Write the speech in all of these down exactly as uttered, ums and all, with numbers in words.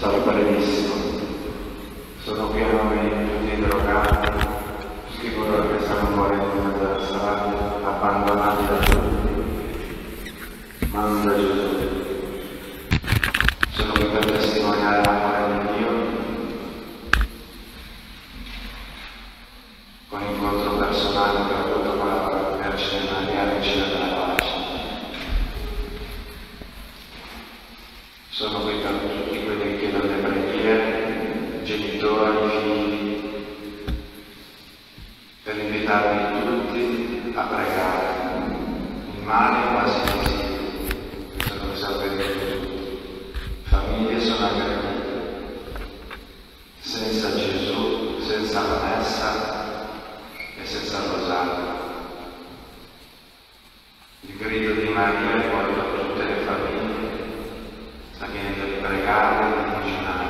Sarò brevissimo. Sono pieno di tutti i drogati, tutti coloro che stanno morendo in mezzo alla strada, abbandonati da tutti, ma non da Gesù. Sono qui per testimoniare l'amore di Dio con incontro personale che ho avuto con la Vergine Maria, Regina della Pace. Sono qui per tutti quelli che chiedono le preghiere, genitori, figli, per invitarvi tutti a pregare. Il male è quasi visibile, questo lo sapete tutti. Famiglie sono aggredite. Senza Gesù, senza la messa e senza il rosario. Il grido di Maria è poi per tutte le famiglie. Sta chiedendo di pregare e di vicinare.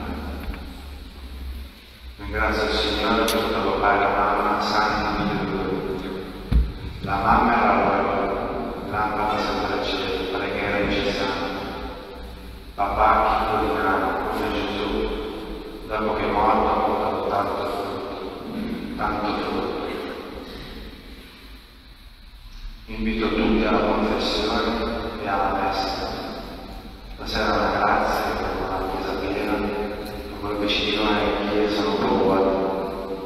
Ringrazio il Signore per tutto il papà e la mamma santi di Lui. La mamma è la loro, lampada sempre accesa, preghiera incessante. Papà chicco di grano, come Gesù, dopo che è morto ha portato tanto frutto, tanto frutto. Invito tutti alla confessione e alla messa. Stasera una grazia, una chiesa piena, con quello che ci dicono le chiese non può vuoto.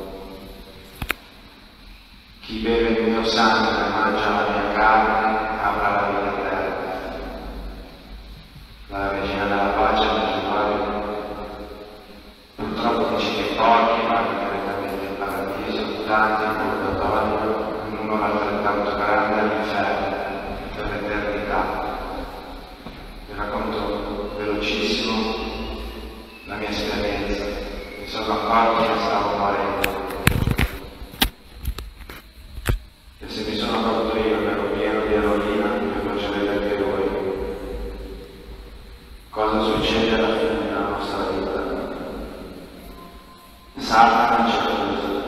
Chi beve il mio sangue e mangia la mia carne avrà la vita eterna. La Regina della Pace è la purtroppo dice che pochi vanno direttamente in paradiso, tanti in purgatorio, un numero altrettanto grande all'inferno per l'eternità. Vi racconto velocissimo la mia esperienza. Mi sono accorto che stavo morendo. E se mi sono accorto io che ero pieno di eroina, vi faccio vedere anche voi. Cosa succede alla fine della nostra vita? Satana ci accusa.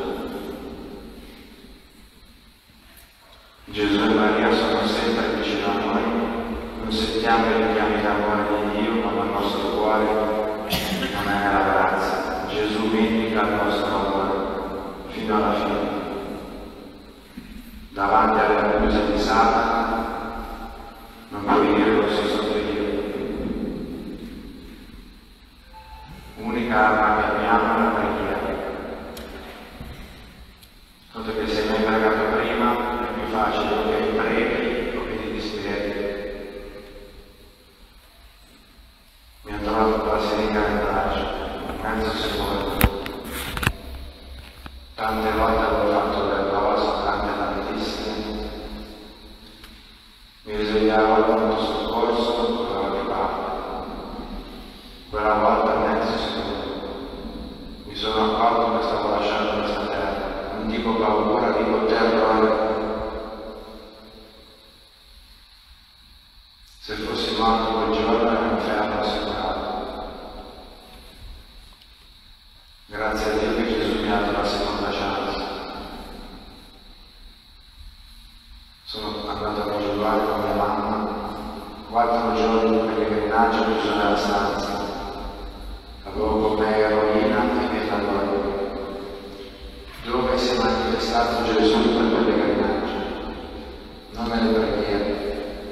Gesù e Maria sono sempre vicino a noi. Non sentiamo i richiami d'amore di Dio, ma il nostro cuore non è nella grazia. Gesù vindica il nostro amore fino alla fine. Davanti alle accuse di Satana non puoi dire lo stesso che io. Unica arma che abbiamo è la preghiera. Tanto che se mi hai pregato prima è più facile che preghi o che ti dispieghi. Mi ho trovato con la seringa nel braccio, mezzo secondo. Tante volte avevo fatto delle cose, tante tantissime. Mi risvegliavo al pronto soccorso, avevo arrivato. Quella volta mezzo secondo. Mi sono accorto che stavo lasciando questa terra, non dico paura, dico terrore. Se fossi morto quel giorno era un inferno assicurato. Grazie a Dio che Gesù mi ha dato la seconda chance. Sono andato a Giovanni con mia mamma, quattro giorni di pellegrinaggio chiuso nella stanza. Avevo con me eroina e metadone. Dove si è manifestato Gesù in quel pellegrinaggio? Non nelle preghiere.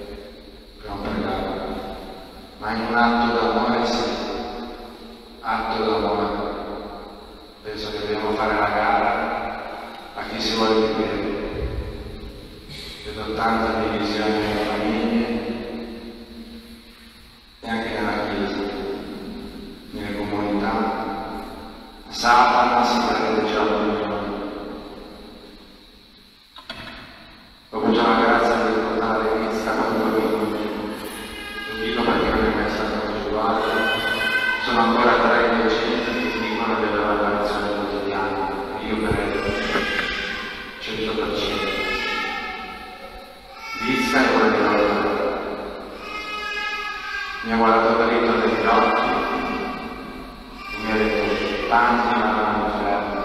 Ma in un atto d'amore sì, atto d'amore. Penso che dobbiamo fare la gara a chi si vuole di bene. Vedo tanta divisione nelle famiglie e anche nella chiesa, nelle comunità. Satana si prende già con noi. Ho avuto la grazia di portare l'inizio quando lo dico perché non è mai stato congiurato. Sono ancora tre incinti che dicono di avere la lezione quotidiana. Io credo cento per cento. Vista è quella di loro. Mi ha guardato dritto negli occhi e mi ha detto tanti vanno all'inferno.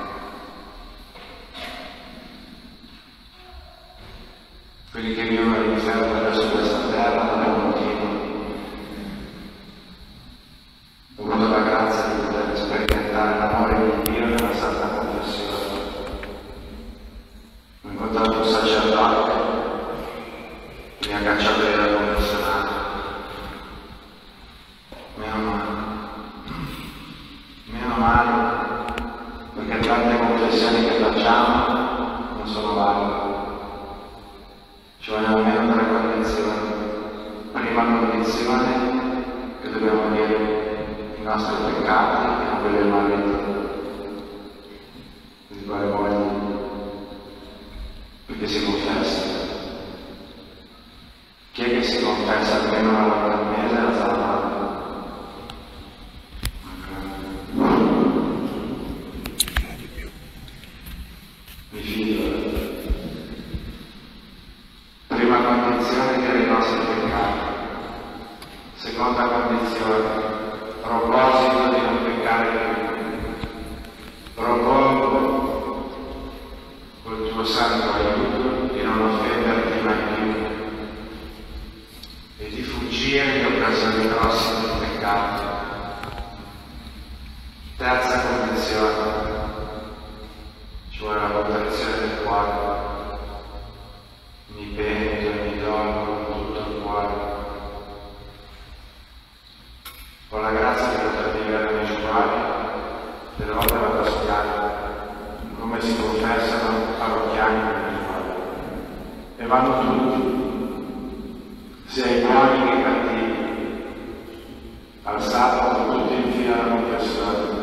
Quelli che vivono all'inferno adesso questa terra non è un motivo. Ho avuto nostri peccati e quelli del marito, di quale moglie, perché si confessa. Chi è che si confessa almeno una volta al mese alza la mano? Mi fido. Prima condizione che i nostri peccati. Seconda condizione, proposito di non peccare più. Propongo col tuo santo aiuto di non offenderti mai più e di fuggire le occasioni prossime di peccato. Terza condizione, ci vuole la conversione del cuore. Mi pento e mi dolgo con tutto il cuore. Ho la grazia di poter vivere nei giornali, delle volte vado a studiare come si confessano parrocchiani nei giornali. E vanno tutti, sia i buoni che i cattivi. Al sabato tutti in fila alla confessione.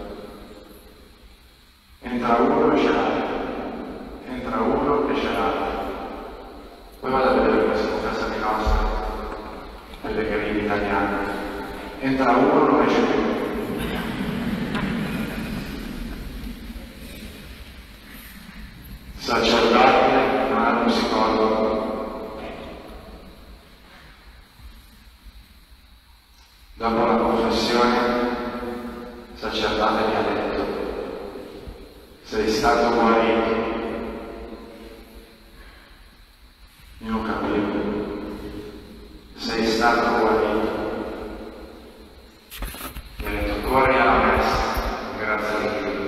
Entra uno e esce l'altro. Entra uno e esce l'altro. Poi vado a vedere come si confessano i nostri pellegrini italiani. Entra uno, non esce più. Sacerdote, non è un psicologo. Dopo la confessione, il sacerdote mi ha detto: sei stato guarito. Io non capivo. Sei stato guarito. Mi ha detto: corri alla messa, grazie a Dio.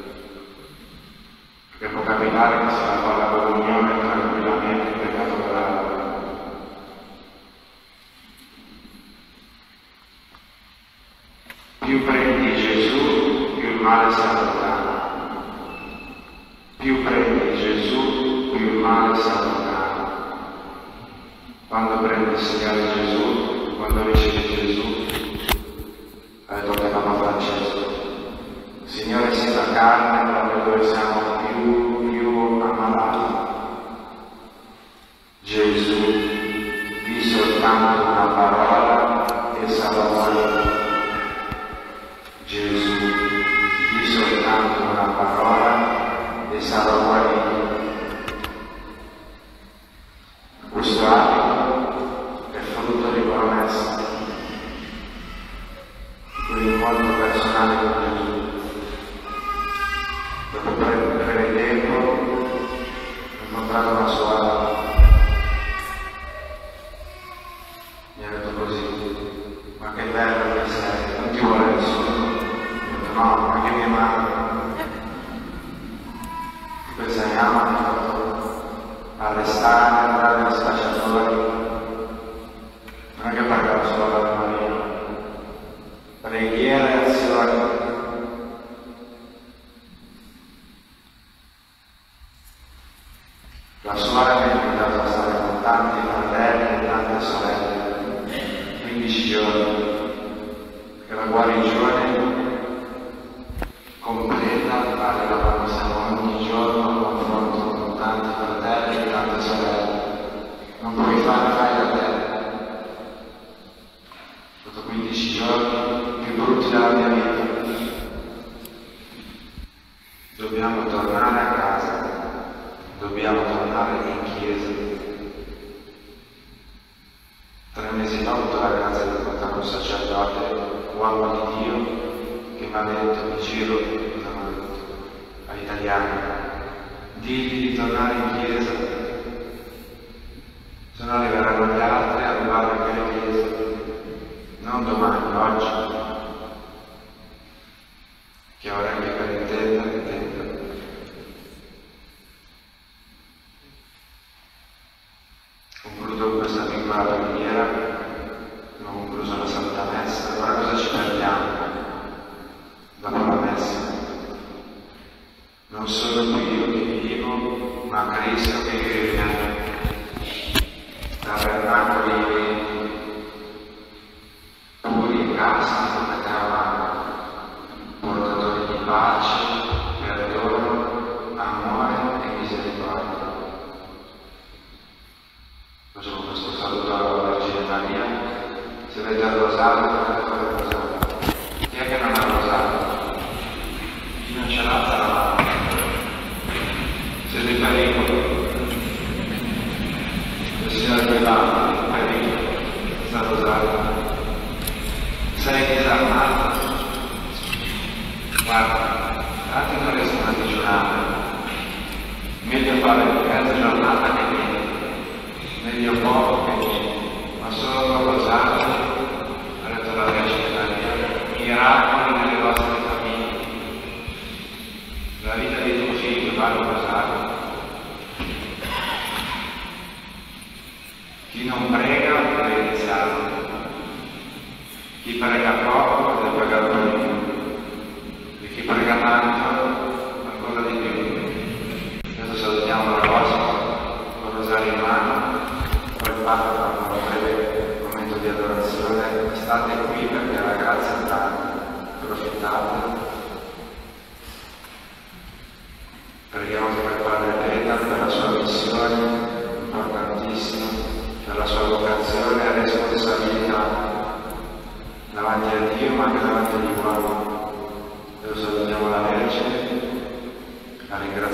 Perché può capitare che se la fa la comunione tranquillamente il peccato grave. Più prendi Gesù, più il male si allontana. Più prendi Gesù, più il male si allontana. Quando prendi il Signore Gesù, quando ricevi Gesù, ha detto che Papa Francesco, Signore sia la carne proprio dove siamo più, più ammalati. Gesù, di soltanto una parola e sarò guarito. Gesù, di soltanto una parola e sarò guarito. Questo abito è frutto di promessa, quindi un modo personale con Gesù. Dopo breve tempo ho incontrato una suora, mi ha detto così: ma che bello che sei, non ti vuole nessuno. Ho detto: no, ma che mia mamma. Questa mia mamma mi ha fatto arrestare, andare ai spacciatori. Non è che parlavo solo della Maria. Preghiera e azione. La suora mi ha invitato a stare con tanti fratelli e tante sorelle, quindici giorni, perché la guarigione completa arriva quando siamo ogni giorno a confronto con tanti fratelli e tante sorelle. Non puoi fare fai da te. Dopo quindici giorni più brutti della mia vita. Dobbiamo tornare a casa, dobbiamo tornare in chiesa. Tre mesi dopo ho avuto la grazia di incontrare un sacerdote, uomo di Dio, che mi ha detto: mi giro, cosa mi ha detto? Agli italiani, digli di tornare in chiesa, se no arriveranno gli altri a rubare anche le chiese. Non domani, oggi. Chi ha orecchie per intendere, intenda. Concludo con questa piccola preghiera, abbiamo concluso la Santa Messa. Ora cosa ci perdiamo dopo la Messa? Non sono più io che vivo, ma Cristo che vive in me. Tabernacoli puri, casti, come te rosario, il rosario. Chi è che non ha rosario? Chi non ce l'ha sarà male. Siete in pericolo. Il Signore ti dà in pericolo. Sta rosario. Sei disarmato. Guarda, tanti non riescono a digiunare. Meglio fare mezza giornata che niente. Meglio poco che niente. Ma solo con rosario, ha detto la Vergine Maria, miracoli nelle vostre famiglie. La vita di tuo figlio va al rosario. Chi non prega deve iniziare. Chi prega poco deve pagare di più. E chi prega tanto ancora di più. Adesso salutiamo la vostra con il rosario in mano. Poi il Papa fa un breve momento di adorazione. State qui perché la grazia è tanta. Approfittate. Preghiamo per il Padre Peta, per la sua missione importantissima, per la sua vocazione e responsabilità davanti a Dio ma anche davanti agli uomini. Adesso salutiamo la Vergine, la ringraziamo.